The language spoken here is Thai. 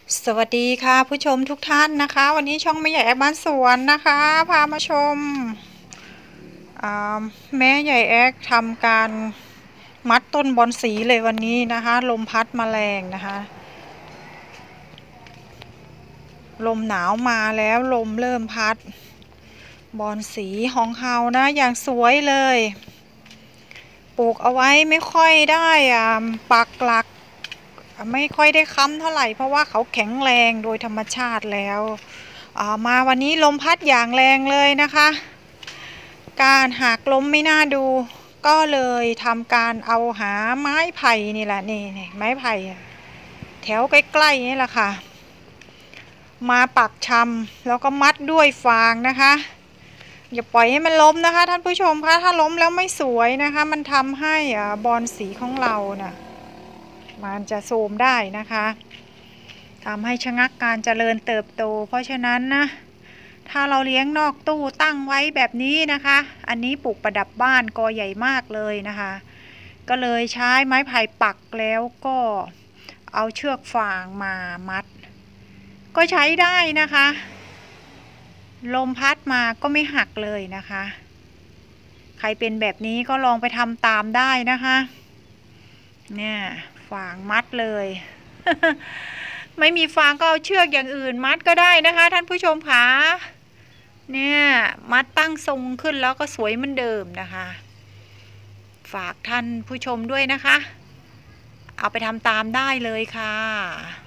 สวัสดีค่ะผู้ชมทุกท่านนะคะวันนี้ช่องแม่ใหญ่แอกบ้านสวนนะคะพามาชมแม่ใหญ่แอกทำการมัดต้นบอนสีเลยวันนี้นะคะลมพัดมาแรงนะคะลมหนาวมาแล้วลมเริ่มพัดบอนสีของเฮานะอย่างสวยเลยปลูกเอาไว้ไม่ค่อยได้ปักหลักไม่ค่อยได้ค้ำเท่าไหร่เพราะว่าเขาแข็งแรงโดยธรรมชาติแล้วมาวันนี้ลมพัดอย่างแรงเลยนะคะการหากลมไม่น่าดูก็เลยทำการเอาหาไม้ไผ่นี่แหละนี่ไม้ไผ่แถวใกล้ๆนี่แหละค่ะมาปักชำแล้วก็มัดด้วยฟางนะคะอย่าปล่อยให้มันล้มนะคะท่านผู้ชมคะถ้าล้มแล้วไม่สวยนะคะมันทำให้บอนสีของเราน่ะมันจะโทรมได้นะคะทำให้ชะงักการเจริญเติบโตเพราะฉะนั้นนะถ้าเราเลี้ยงนอกตู้ตั้งไว้แบบนี้นะคะอันนี้ปลูกประดับบ้านกอใหญ่มากเลยนะคะก็เลยใช้ไม้ไผ่ปักแล้วก็เอาเชือกฟางมามัดก็ใช้ได้นะคะลมพัดมาก็ไม่หักเลยนะคะใครเป็นแบบนี้ก็ลองไปทำตามได้นะคะเนี่ยฟางมัดเลย ไม่มีฟางก็เอาเชือกอย่างอื่นมัดก็ได้นะคะท่านผู้ชมค่ะเนี่ยมัดตั้งทรงขึ้นแล้วก็สวยเหมือนเดิมนะคะฝากท่านผู้ชมด้วยนะคะเอาไปทำตามได้เลยค่ะ